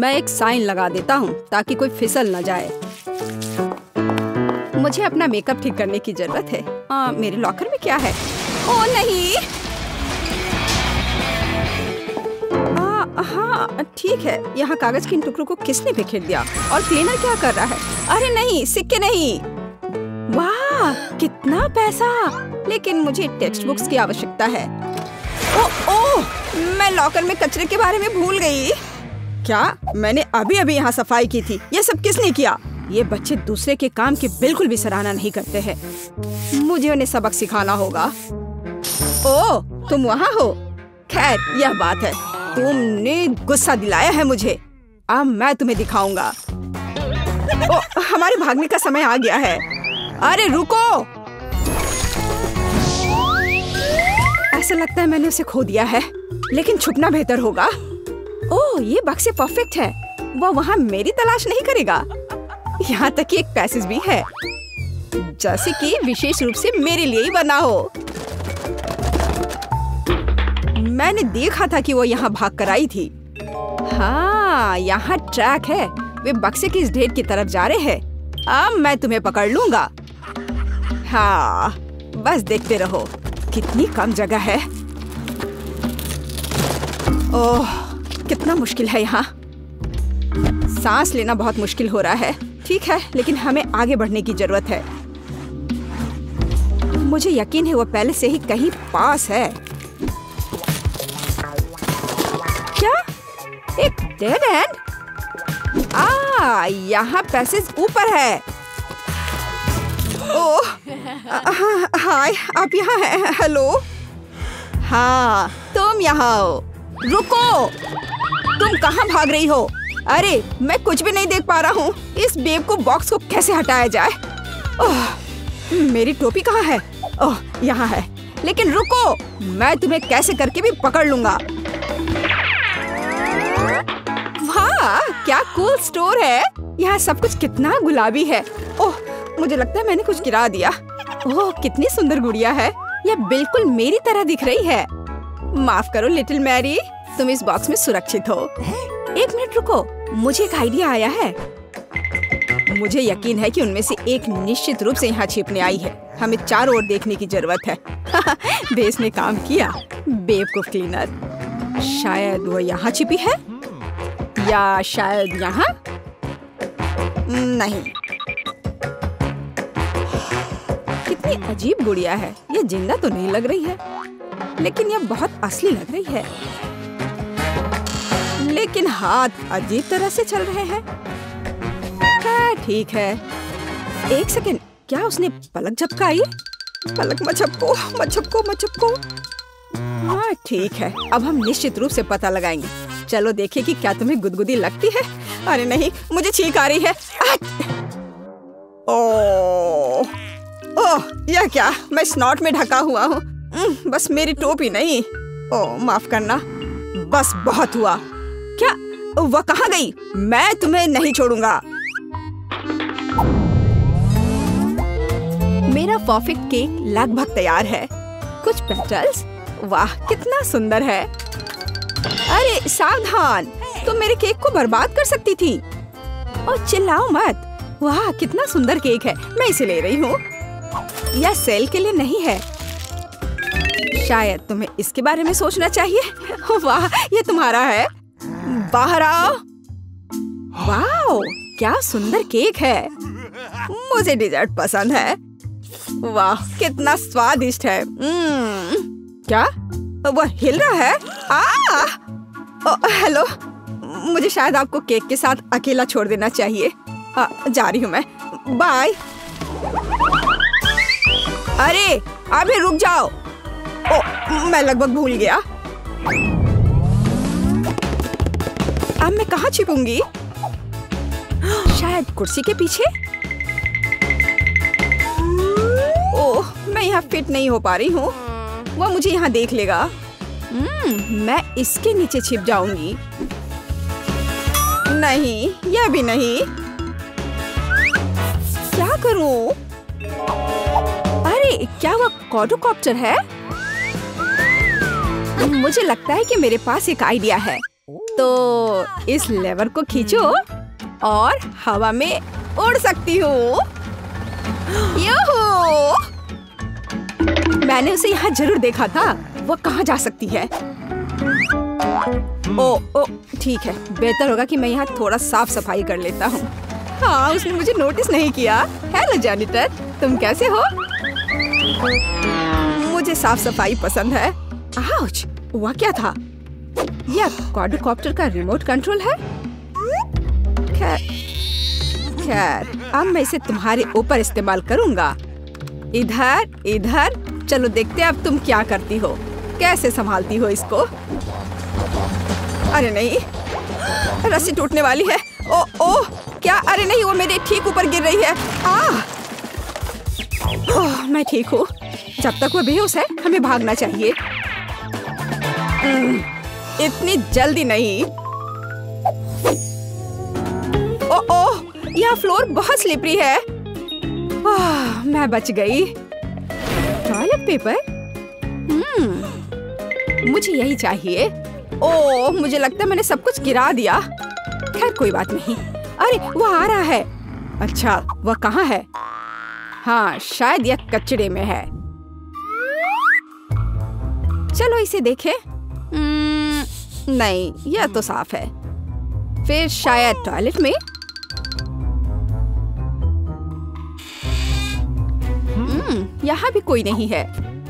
मैं एक साइन लगा देता हूँ ताकि कोई फिसल न जाए। मुझे अपना मेकअप ठीक करने की जरूरत है। मेरे लॉकर में क्या है? ओह नहीं। हाँ ठीक है। यहाँ कागज के इन टुकड़ों को किसने बिखेर दिया? और क्लीनर क्या कर रहा है? अरे नहीं, सिक्के नहीं। वाह कितना पैसा! लेकिन मुझे टेक्स्ट बुक्स की आवश्यकता है। ओह, मैं लॉकर में कचरे के बारे में भूल गई। क्या? मैंने अभी अभी यहाँ सफाई की थी। ये सब किसने किया? ये बच्चे दूसरे के काम की बिल्कुल भी सराहना नहीं करते हैं। मुझे उन्हें सबक सिखाना होगा। ओह, तुम वहाँ हो? खैर, यह बात है। तुमने गुस्सा दिलाया है मुझे। अब मैं तुम्हें दिखाऊंगा। ओह, हमारे भागने का समय आ गया है। अरे रुको! ऐसा लगता है मैंने उसे खो दिया है, लेकिन छुपना बेहतर होगा। ओह, ये बक्से परफेक्ट है। वो वहाँ मेरी तलाश नहीं करेगा। यहाँ तक कि एक पैसेज भी है, जैसे कि विशेष रूप से मेरे लिए ही बना हो। मैंने देखा था कि वो यहाँ भाग कर आई थी। हाँ, यहाँ ट्रैक है। वे बक्से की इस ढेर की तरफ जा रहे हैं। अब मैं तुम्हें पकड़ लूंगा। हाँ, बस देखते रहो। कितनी कम जगह है। ओह, कितना मुश्किल है यहाँ। सांस लेना बहुत मुश्किल हो रहा है। ठीक है, लेकिन हमें आगे बढ़ने की जरूरत है। मुझे यकीन है वो पहले से ही कहीं पास है। क्या? एक डेड एंड? यहाँ पैसेज ऊपर है। ओह, हाय, आप यहाँ हैं? हेलो। हाँ, तुम यहाँ हो। रुको, तुम कहाँ भाग रही हो? अरे, मैं कुछ भी नहीं देख पा रहा हूँ। इस बेवकूफ बॉक्स को कैसे हटाया जाए? ओह, मेरी टोपी कहाँ है? ओह, यहाँ है। लेकिन रुको, मैं तुम्हें कैसे करके भी पकड़ लूंगा। वाह, क्या कूल स्टोर है। यहाँ सब कुछ कितना गुलाबी है। ओह, मुझे लगता है मैंने कुछ गिरा दिया। ओह, कितनी सुंदर गुड़िया है। यह बिल्कुल मेरी तरह दिख रही है। माफ करो लिटिल मैरी, तुम इस बॉक्स में सुरक्षित हो। एक मिनट रुको, मुझे एक आइडिया आया है। मुझे यकीन है कि उनमें से एक निश्चित रूप से यहाँ छिपने आई है। हमें चारों ओर देखने की जरूरत है। बेस ने काम किया, बेवकूफ क्लीनर। शायद वो यहाँ छिपी है, या शायद यहाँ। नहीं, कितनी अजीब गुड़िया है। ये जिंदा तो नहीं लग रही है, लेकिन यह बहुत असली लग रही है। लेकिन हाथ अजीब तरह से चल रहे हैं। ठीक है, एक सेकंड, क्या उसने पलक झपकाई? पलक मत झपको, मत झपको, मत झपको। हाँ ठीक है, अब हम निश्चित रूप से पता लगाएंगे। चलो देखिए कि क्या तुम्हें गुदगुदी लगती है। अरे नहीं, मुझे छींक आ रही है। ओह, यह क्या? मैं स्नॉट में ढका हुआ हूँ। बस मेरी टोपी नहीं। ओह, माफ करना। बस बहुत हुआ। क्या? वह कहाँ गई? मैं तुम्हें नहीं छोड़ूंगा। मेरा परफेक्ट केक लगभग तैयार है। कुछ पेटल्स। वाह, कितना सुंदर है। अरे सावधान, तुम मेरे केक को बर्बाद कर सकती थी। और चिल्लाओ मत। वाह, कितना सुंदर केक है। मैं इसे ले रही हूँ। यह सेल के लिए नहीं है। शायद तुम्हें इसके बारे में सोचना चाहिए। वाह, ये तुम्हारा है। बाहर आओ। वाह, क्या सुंदर केक है। मुझे डिजर्ट पसंद है। वाह, कितना स्वादिष्ट है। क्या? वह हिल रहा है? हेलो, मुझे शायद आपको केक के साथ अकेला छोड़ देना चाहिए। जा रही हूँ मैं। बाय। अरे अभी रुक जाओ। मैं लगभग भूल गया। अब मैं कहाँ छिपूंगी? शायद कुर्सी के पीछे। ओह, मैं यहाँ फिट नहीं हो पा रही हूँ। वह मुझे यहाँ देख लेगा। मैं इसके नीचे छिप जाऊंगी। नहीं, यह भी नहीं। क्या करूं? अरे क्या वह क्वाड्रोकॉप्टर है? मुझे लगता है कि मेरे पास एक आइडिया है। तो इस लेवर को खींचो और हवा में उड़ सकती हूँ। यूहू! मैंने उसे यहाँ जरूर देखा था। वो कहाँ जा सकती है? ओ, ठीक है, बेहतर होगा कि मैं यहाँ थोड़ा साफ सफाई कर लेता हूँ। हाँ, उसने मुझे नोटिस नहीं किया। हेलो जैनिटर, तुम कैसे हो? मुझे साफ सफाई पसंद है। आउच! वह क्या था? यह क्वाड्रिकॉप्टर का रिमोट कंट्रोल है। खैर, अब मैं इसे तुम्हारे ऊपर इस्तेमाल करूंगा। इधर इधर, चलो देखते हैं अब तुम क्या करती हो, कैसे संभालती हो इसको। अरे नहीं, रस्सी टूटने वाली है। ओ, क्या? अरे नहीं, वो मेरे ठीक ऊपर गिर रही है। मैं ठीक हूँ। जब तक वो बेहोश है, हमें भागना चाहिए। इतनी जल्दी नहीं। ओह, यह फ्लोर बहुत स्लिपरी है। मैं बच गई। Toilet paper? मुझे यही चाहिए। ओह, मुझे लगता है मैंने सब कुछ गिरा दिया। खैर कोई बात नहीं। अरे वो आ रहा है। अच्छा, वह कहाँ है? हाँ, शायद यह कचड़े में है। चलो इसे देखें। नहीं, यह तो साफ है। फिर शायद टॉयलेट में। यहाँ भी कोई नहीं है।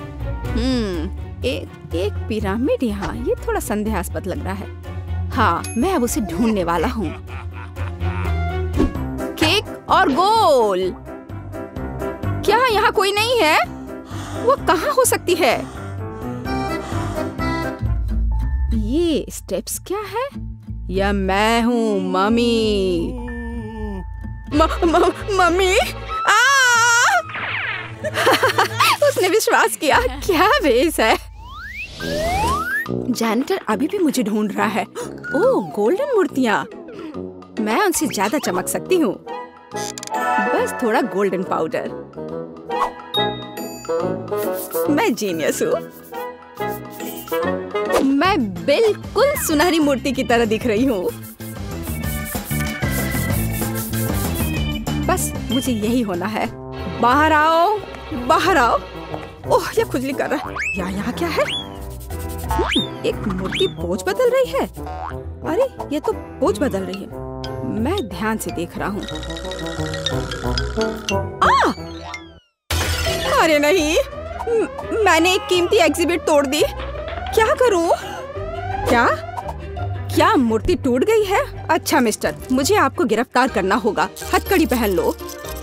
एक पिरामिड यहाँ। ये थोड़ा संदेहास्पद लग रहा है। हाँ, मैं अब उसे ढूंढने वाला हूँ। केक और गोल। क्या यहाँ कोई नहीं है? वो कहाँ हो सकती है? ये स्टेप्स क्या है? या मैं हूँ मम्मी। मम्मी? उसने विश्वास किया। क्या बेस है। जैनिटर अभी भी मुझे ढूंढ रहा है। ओह, गोल्डन मूर्तियाँ। मैं उनसे ज्यादा चमक सकती हूँ। बस थोड़ा गोल्डन पाउडर। मैं जीनियस हूँ। मैं बिल्कुल सुनहरी मूर्ति की तरह दिख रही हूँ। बस मुझे यही होना है। बाहर आओ, बाहर आओ। ओह, यह खुजली कर रहा है। यहाँ क्या है? एक मूर्ति पोज बदल रही है। अरे, ये तो पोज बदल रही है। मैं ध्यान से देख रहा हूँ। अरे नहीं, मैंने एक कीमती एग्जिबिट तोड़ दी। क्या करूँ? क्या मूर्ति टूट गई है? अच्छा मिस्टर, मुझे आपको गिरफ्तार करना होगा। हथकड़ी पहन लो।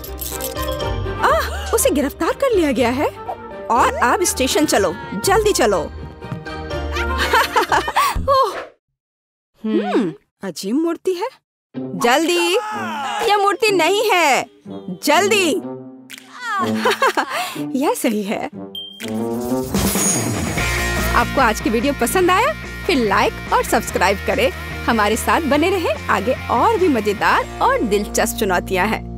उसे गिरफ्तार कर लिया गया है। और अब स्टेशन चलो, जल्दी चलो। अजीब मूर्ति है। जल्दी, यह मूर्ति नहीं है। जल्दी। यह सही है। आपको आज की वीडियो पसंद आया? फिर लाइक और सब्सक्राइब करें। हमारे साथ बने रहें। आगे और भी मजेदार और दिलचस्प चुनौतियां हैं।